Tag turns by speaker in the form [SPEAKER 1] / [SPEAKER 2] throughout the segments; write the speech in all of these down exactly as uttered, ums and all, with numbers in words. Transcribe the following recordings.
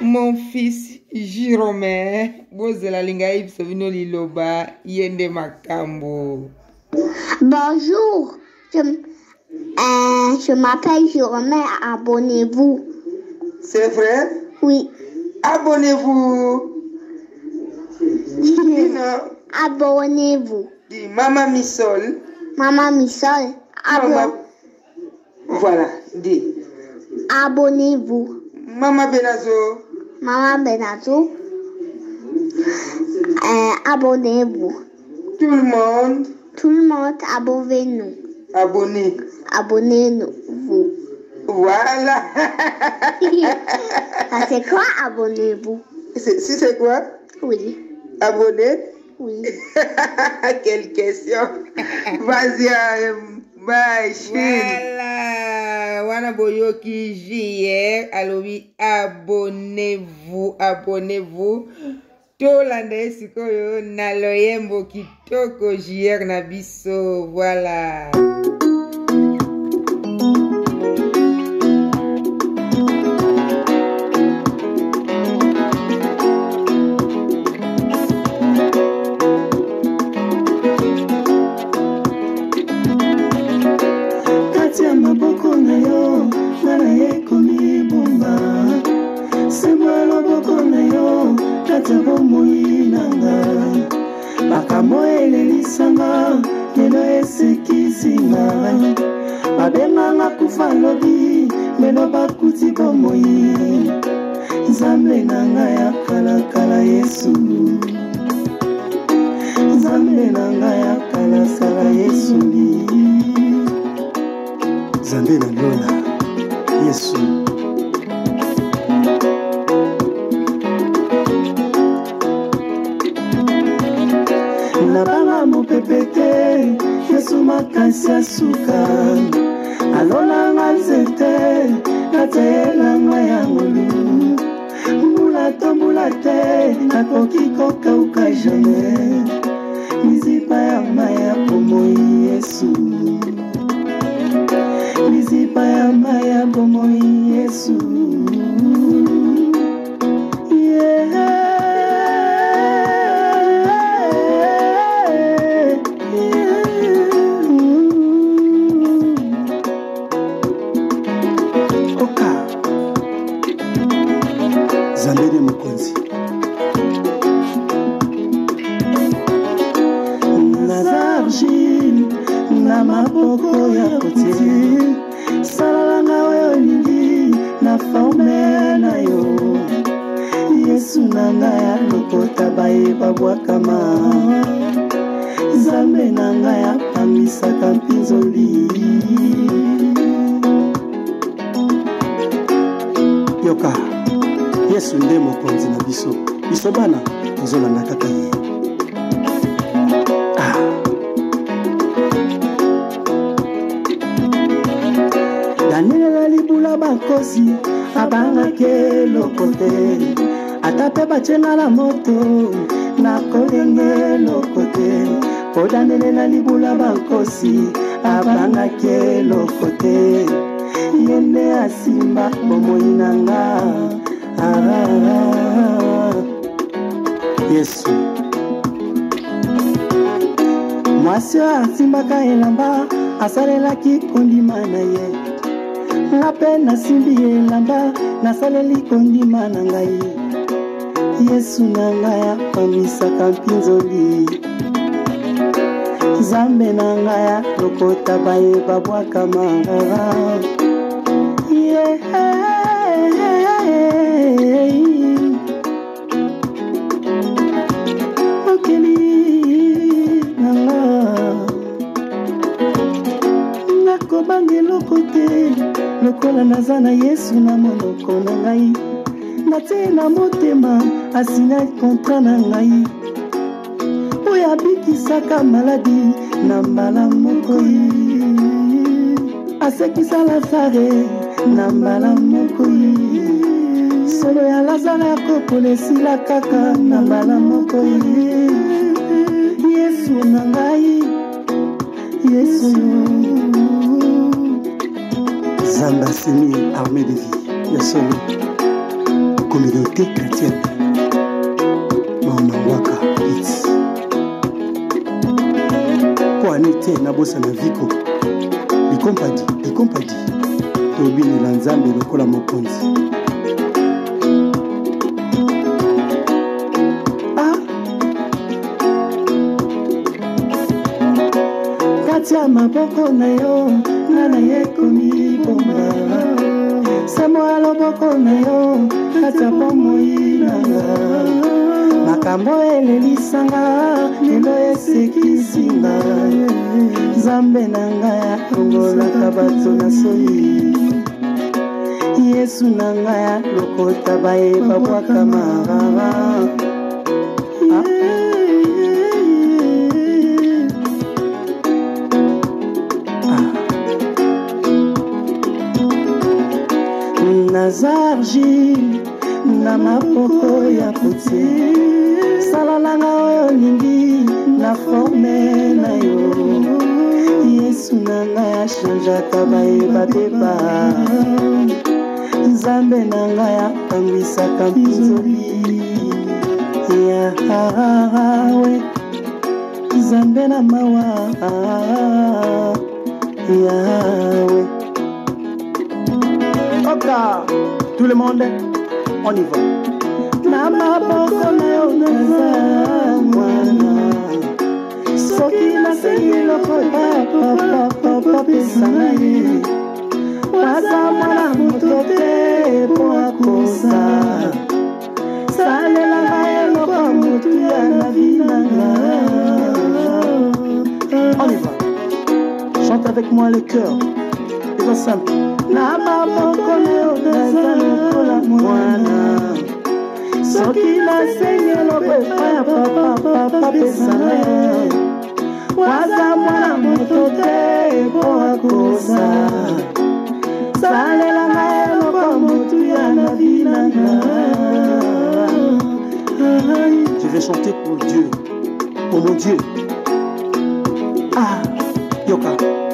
[SPEAKER 1] Mon fils Jérôme, bozela linga ibso vino liloba yende makambo.
[SPEAKER 2] Bonjour, je, euh, je m'appelle Jérôme, abonnez-vous.
[SPEAKER 3] C'est vrai?
[SPEAKER 2] Oui.
[SPEAKER 3] Abonnez-vous.
[SPEAKER 2] Abonnez-vous.
[SPEAKER 3] Dis Maman Missol.
[SPEAKER 2] Maman Missol.
[SPEAKER 3] Maman... Voilà, dis.
[SPEAKER 2] Abonnez-vous.
[SPEAKER 3] Maman Benazo.
[SPEAKER 2] Maman Benazo. Euh, abonnez-vous.
[SPEAKER 3] Tout le monde.
[SPEAKER 2] Tout le monde, abonnez-nous.
[SPEAKER 3] Abonnez.
[SPEAKER 2] Abonnez-vous.
[SPEAKER 3] Voilà.
[SPEAKER 2] Ça c'est quoi, abonnez-vous?
[SPEAKER 3] Si c'est quoi?
[SPEAKER 2] Oui.
[SPEAKER 3] Abonné?
[SPEAKER 2] Oui.
[SPEAKER 3] Quelle question. Vas-y, bye.
[SPEAKER 1] Voilà. Wana boyoki hier. Alobi, abonnez-vous. Abonnez-vous. Tolanda esikoyo na loyembo kitoko hier na biso. Voilà.
[SPEAKER 4] Katia maboko na yo, nana ye komi bomba. Sema loboko na yo, katia bomoi nanga. Makamo elelisanga, lelo esekisinga. Babenganga kufa lobi, melo bakuti bomoi. Nzambe nanga ya kala kala Yesu. Nzambe nanga ya kala sala Yesu. Nzambe na lola Yesu. Nabanga mopepete Yesu makasi ya suka. Alolanga nzete natelanga ya ngolu. Mbula to mbula te nakoki kokauka jamais. Mizipa ya maya pomoi Yesu. Mizipa ya maya pomoi Yesu. Zambede Mukonzi. Nazarji na maboko ya kotie. Salanga oyo lingi na forme na yo. Yesu nanga ya lokota baye babwakama. Zambe nanga ya pamisaka mpinzoli. Yoka Yesu nde mokonzi na biso. Biso bana tozolanda kaka ye. Ah. Daniel libula bakosi abangake lokote. Atape bachenga la moto na kolenge lokote. Po Daniel na libula bakosi abangake lokote. Yende asimba bomoi nanga. Ah, Yesu. Mwasi asimbaka elamba asalelaki kondima na ye. Ngape nasimbi elamba nasaleli kondima na ngai. Yesu nanga ya pamisaka mpinzoli. Zambe nanga ya lokota baye babwakama. Yeah. Nakobange lokote lokola nazana Yesu na monoko na ngai. Natie na motema asina kontra na ngai. Oyo abikisaka maladi na mbala moko ye. Asekisa Lazare na mbala moko ye. Solo ya Lazare akopola esila kaka na mbala moko ye. Yesu na ngai. Yesu. Zamba Semi armée de vie. Yesu. communauté chrétienne. Mama Waka It's. Pour Anité Nabosa Naviko. Les compagnies, les compagnies. Tobini Lanzambe Lokola Mokonzi. Ah. Katia maboko na yo, nana yekomi bomba. Samoa loboko na yo, katia bomoi nanga. Makambo elelisanga, lelo esekisinga. Zambe nanga ya kongola kabato na soyi. Yesu nanga ya lokota bae babwaka marara. Nazarji na mapoko ya pote salalanga oyo lingi na forme na yo. Yesu nanga ya chanjaka bayeba beba. Nzambe nanga ya pangwisaka mpinzoli. Yawe Nzambe na mawa. Yawe. Oka, tout le monde, on y va. Nama boko na yo naza mwana. Soki na sengi loko papa papa papa pesana ye. Waza mwana mutote po akosa. Salela na ye loko mutu ya na vinanga. On y va. Chante avec moi le cœur. C'est pas simple. Nama boko na yo naza lokola mwana. Soki na sengi loko papa papa pesana ye. Waza mwana mutote po akosa. Salela na ye loko mutu ya na vinanga. Je vais chanter pour Dieu, pour mon Dieu. Ah, Yoka.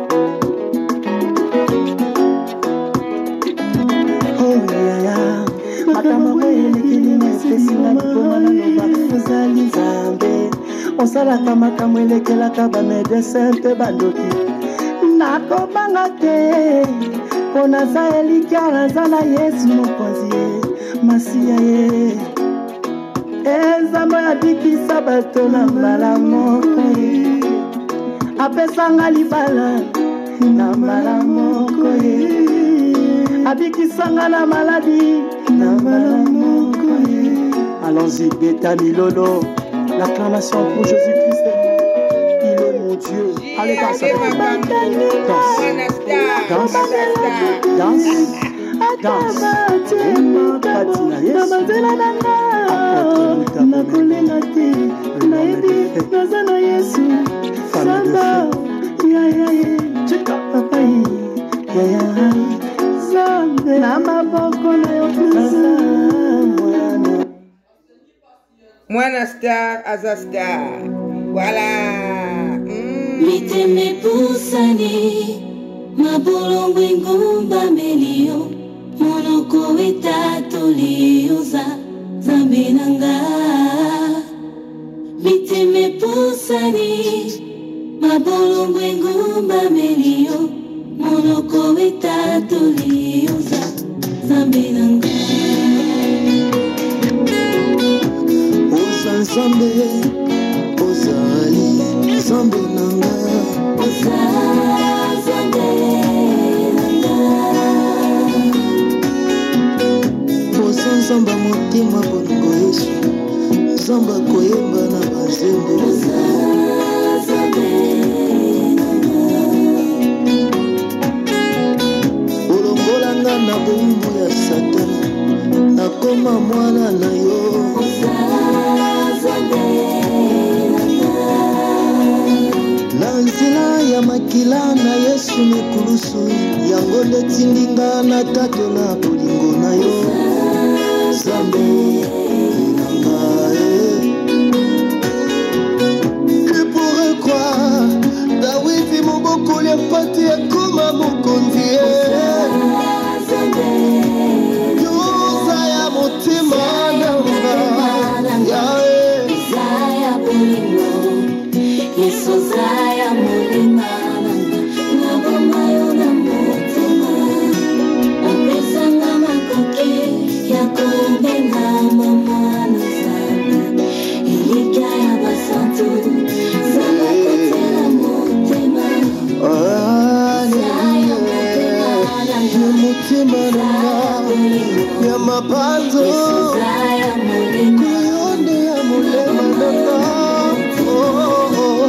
[SPEAKER 4] Oh ya ya, makambo elekeli na espesi na bikomana loba ozali Nzambe. Osalaka makambo elekelaka bamedecin mpe bandoki. Nakobanga te mpo naza elikya naza na Yesu mokonzi ye masiya ye. Nzambe abikisa bato na mbala moko ye. Apesanga libala na mbala moko ye. Abikisanga na maladi na mbala moko ye. Allons-y, Beta Milolo. L'acclamation pour Jésus-Christ. Il est mon Dieu. Allez, danse avec moi. Danse. Danse. Danse. Danse. Patina, yes. Nakolenga te, nayebi naza na Yesu. Samba, ya ya ya, cheka papa ya ya. Zambe na maboko na yo kuza mwana.
[SPEAKER 1] Mwana star aza star. Voilà. Mm.
[SPEAKER 5] Miteme pusani, mabulongo ingumba melio, monoko wetatu liuza. Zambe nanga miteme pusani mabolongo engumba melio monoko wetatu liuza. Zambe nanga
[SPEAKER 6] Oza Zambe ozali Zambe nanga
[SPEAKER 5] Oza Zambe nanga
[SPEAKER 6] Oza Zamba motema bolingo Yesu Zamba koyemba na bazembe.
[SPEAKER 5] Oza Zambe nanga
[SPEAKER 6] olongolanga na bombo ya Satana nakoma mwana na yo.
[SPEAKER 5] Oza Zambe
[SPEAKER 6] na nzela ya makila na Yesu mekulusu yango nde tindinga na tatola bolingo na yo. Zambe nanga que pourrait croire Dawidi mobokoli mpati ekoma mokonzi yoza ya motema
[SPEAKER 5] Zaya molema na bomba yo na motema apesanga makoki ya kobenga mama na zala elika ya basantu zala kotela motema Zaya molema na
[SPEAKER 6] ya mapanzo
[SPEAKER 5] Zaya molema
[SPEAKER 6] kuyonde ya mulema nanga oh, oh, oh.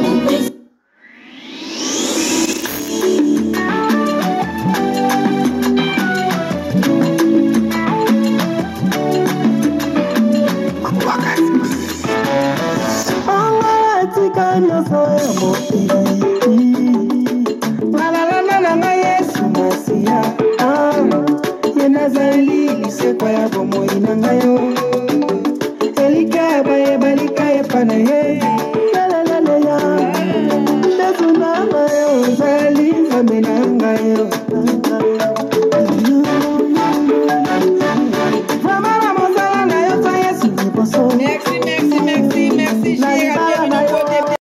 [SPEAKER 4] Tika nyoso ya mokili Malalana nanga Yesu Masiya Yena zali lisekwa ya bomoi nanga yo Elika ya baye balika ya pana ye Lalalala ya Lezu nanga yo Zali zambe nanga yo